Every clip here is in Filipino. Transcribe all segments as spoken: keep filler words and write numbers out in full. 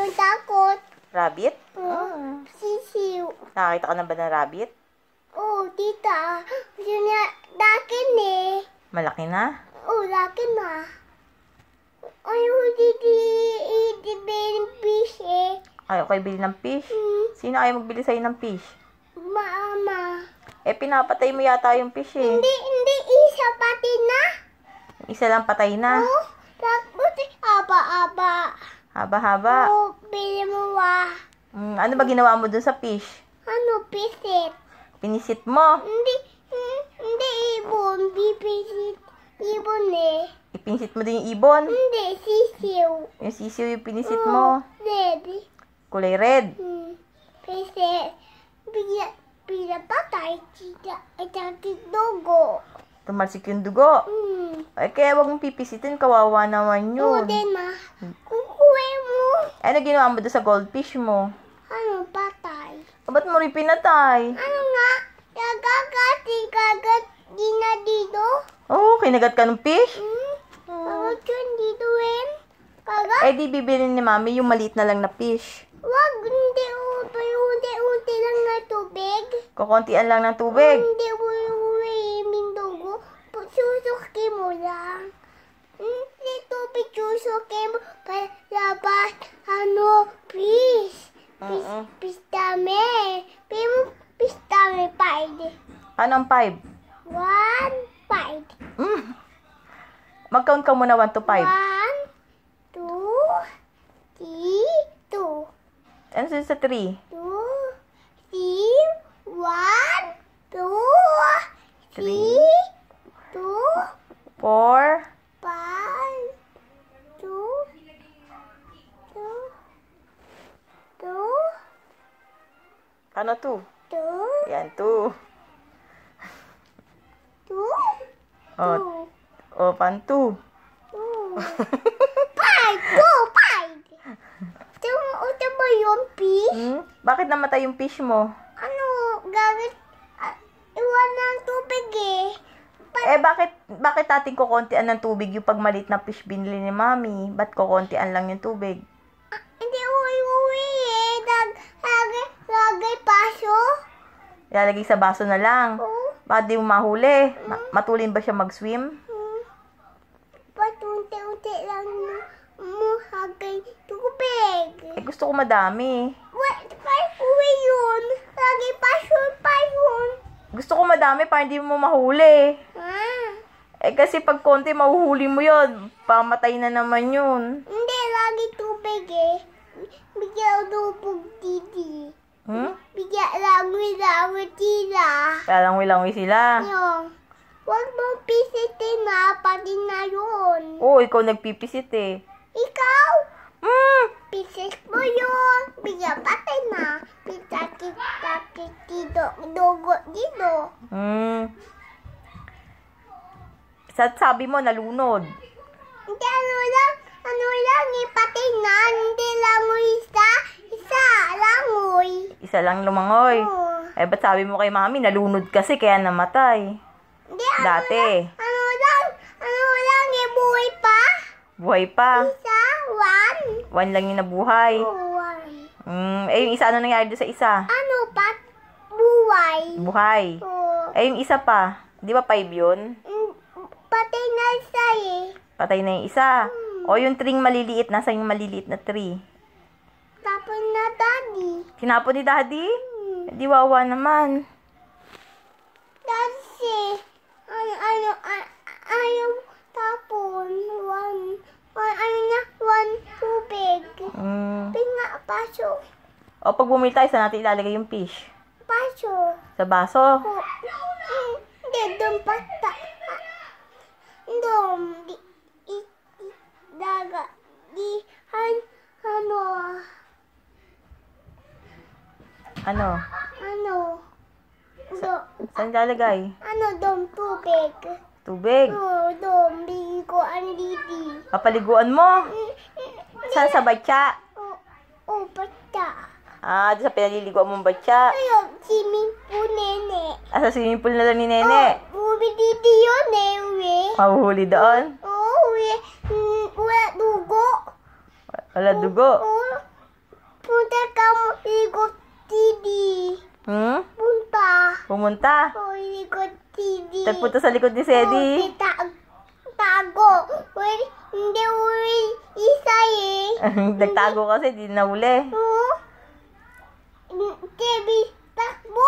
Yung takot. Rabbit? Oh, sisiw. Nakakita ka na ba ng rabbit? Oh, tita. Yun na, dakin eh. Malaki na? Oh, dakin na. Ayaw, hindi, hindi, hindi, fish eh. Ayaw kayo bili ng fish? Hmm. Sino ayaw magbili sa'yo ng fish? Mama. Eh, pinapatay mo yata yung fish eh. Hindi, hindi, isa pati na. Isa lang patay na. Oh, tapos, aba-aba. Haba-haba. Oh, bili mo ah. Mm, ano ba ginawa mo dun sa fish? Ano, pisit? Pinisit mo. Hindi, hmm, hindi ibon, bibisit. Ibon eh. Ipinisit mo din yung ibon. Hindi, sisiw. Yung sisiw yung pinisit Oh, mo. red. Kulay red. Hmm, pisit. Bigla, bigla patay. Tita, ito dugo. Tumalsik yung dugo. Hmm. Eh, kaya wag mong pipisitin. Kawawa naman Oo, yun. din ma. Kukuha mo. Eh, ano ginawa mo doon sa goldfish mo? Ano, patay? O, ba't mo rin pinatay? Ano nga? Kagagati, kagat, di na dito. Oo, oh, kinagat ka ng fish? Hmm? Kagat yun dito rin. Kagat? Eh, di bibili ni mami yung maliit na lang na fish. Wag, hindi, uto, unti-unti lang na tubig. Kukuntian lang ng tubig. Hindi, uwi, mindugo. Susuki mo lang. Hindi, tubig, susuki mo. Palabas, ano, please. Pis, Mm-mm. pistame. Pimo, pistame, five. Ano ang five? One, five. Mm. Mag-count ka muna one to five. One, two, three, two. Ano sa sa three? Two, three, one, two, three, two, four. five, two, two, two, Ano two? two, Yan, two. two, O, two, o pan two. two. Five, two, five. Ito, ito ba yung fish? Hmm? Bakit namatay yung fish mo? Ano, gamit, ah, iwan ng tubig eh. Eh, bakit, bakit ating kukuntian ng tubig yung pagmalit na fish binili ni mami? Ba't kukuntian lang yung tubig? Ah, hindi uwi-uwi eh. Dag, lagay, lagay paso. Ilalagay sa baso na lang. Oh, Bakit di mo mahuli? Ma- matulin ba siya mag-swim? hmm. Ba't unti-unti lang mo, mo hagay tubig? Eh, gusto ko madami. Wait, pa uwi yun. Lagay paso pa yun. Gusto ko madami para hindi mo mahuli. Ah, Eh, kasi pag konti, mahuhuli mo yun. Pamatay na naman yun. hindi, lagi tubig eh. Bigyan lubog titi. Hmm? Bigyan langoy-langoy tila. Lalangoy-langoy sila. Yung, huwag mo pisitin na, pati na yun. Oo, ikaw nagpipisit eh. Ikaw, Hmm. pisis mo yun. Bigyan patay na. Pitakit-takit dito, dugo dito. Hmm. Sa sabi mo, nalunod. Hindi, ano lang, ano lang, ipatay na. Hindi langoy isa, isa, langoy. Isa lang lumangoy. Oo. Eh, ba't sabi mo kay mami, nalunod kasi kaya namatay? Hindi, ano Dati. lang, ano lang, ano lang, ibuhay pa. Buhay pa. Isa, one. One lang yung nabuhay. Buhay. Hmm. Eh, yung isa, ano nangyari doon sa isa? Ano pa? Buhay. Buhay. Oh. Eh, yung isa pa. Di ba five yun? Mm, patay na isa eh. Patay na yung isa. O yung tring maliliit, nasa yung maliliit na tree. Tapos na daddy. Tinapon ni daddy? Hmm. Di wawa naman. Daddy, ano, ano, a- ayaw tapon. One, one, ano na, one tubig. Hmm. Pinga, paso. O pag bumili tayo, saan natin ilalagay yung fish? Paso. Sa baso? Oh. Mm, hindi, doon pata. Ah, doon, di, i, i, daga, di, han, ano, Ano? ano, do, Saan ilalagay? ano, doon tubig. Tubig. Oh, doon, bigay ko ang didi. Papaliguan mo? Mm, Saan sa batya? Oh, oh, pata. Ah, doon sa pinaliliguan mong batya. Ayun, swimming pool, nene. Ah, sa swimming pool na lang ni Nene. Oh, uwi didi yun, eh, uwi. Mahuhuli doon. Oh, uwi, mm, wala dugo. Wala dugo. Oh, punta ka mo ikot T V. Hmm? Punta. Pumunta. Oh, ikot T V. Nagpunta sa likod ni Sedi. Oh, ta- tago. Well, hindi uli isa eh. Nagtago kasi, di nahuli. Oh. T V. Takbo.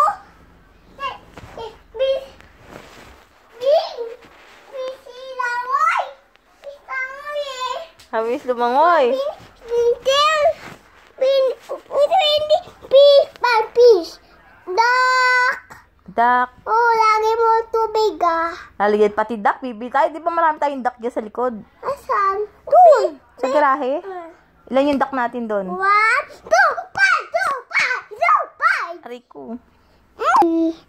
Bis. Bis. Bisilangoy. Bisilangoy eh. Habis lumangoy. Pintel. Pin. Ito hindi. Fish. Bad fish. Duck. Duck. Oh, lagi mo tubig ah. Laligyan pati duck. Bibi tayo. Di ba marami tayong duck dyan sa likod? Asan? Doon. Sa garahe. Uh, Ilan yung duck natin doon? One, two, five, two, five, two, five. Aray ko. Mm.